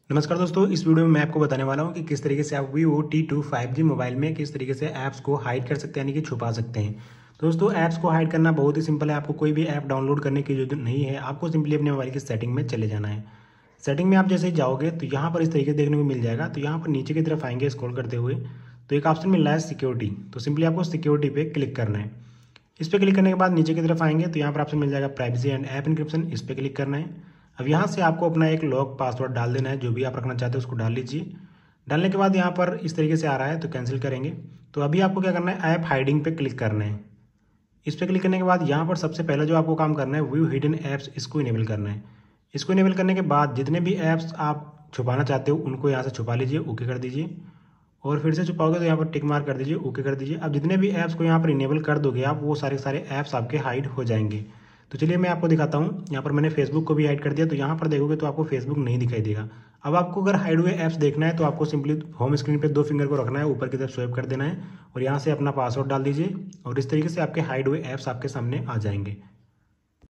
नमस्कार दोस्तों, इस वीडियो में मैं आपको बताने वाला हूं कि किस तरीके से आप Vivo T2 5G मोबाइल में किस तरीके से ऐप्स को हाइड कर सकते हैं, यानी कि छुपा सकते हैं। तो दोस्तों, ऐप्स को हाइड करना बहुत ही सिंपल है। आपको कोई भी ऐप डाउनलोड करने की जरूरत नहीं है। आपको सिंपली अपने मोबाइल की सेटिंग में चले जाना है। सेटिंग में आप जैसे ही जाओगे तो यहाँ पर इस तरीके से देखने को मिल जाएगा। तो यहाँ पर नीचे की तरफ आएंगे स्क्रॉल करते हुए, तो एक ऑप्शन मिल रहा है सिक्योरिटी। तो सिंपली आपको सिक्योरिटी पे क्लिक करना है। इस पर क्लिक करने के बाद नीचे की तरफ आएंगे तो यहाँ पर ऑप्शन मिल जाएगा प्राइवेसी एंड ऐप इनक्रिप्शन। इस पर क्लिक करना है। अब यहाँ से आपको अपना एक लॉक पासवर्ड डाल देना है। जो भी आप रखना चाहते हो उसको डाल लीजिए। डालने के बाद यहाँ पर इस तरीके से आ रहा है तो कैंसिल करेंगे। तो अभी आपको क्या करना है, ऐप हाइडिंग पे क्लिक करना है। इस पर क्लिक करने के बाद यहाँ पर सबसे पहले जो आपको काम करना है व्यू हिडन ऐप्स, इसको इनेबल करना है। इसको इनेबल करने के बाद जितने भी ऐप्स आप छुपाना चाहते हो उनको यहाँ से छुपा लीजिए, ओके कर दीजिए। और फिर से छुपाओगे तो यहाँ पर टिक मार्क कर दीजिए, ओके कर दीजिए। अब जितने भी ऐप्स को यहाँ पर इनेबल कर दोगे आप, वो सारे सारे ऐप्स आपके हाइड हो जाएंगे। तो चलिए मैं आपको दिखाता हूँ। यहाँ पर मैंने फेसबुक को भी हाइड कर दिया। तो यहाँ पर देखोगे तो आपको फेसबुक नहीं दिखाई देगा। अब आपको अगर हाइड हुए ऐप्स देखना है तो आपको सिंपली होम स्क्रीन पे दो फिंगर को रखना है, ऊपर की तरफ स्वाइप कर देना है और यहाँ से अपना पासवर्ड डाल दीजिए। और इस तरीके से आपके हाइड हुए ऐप्स आपके सामने आ जाएंगे।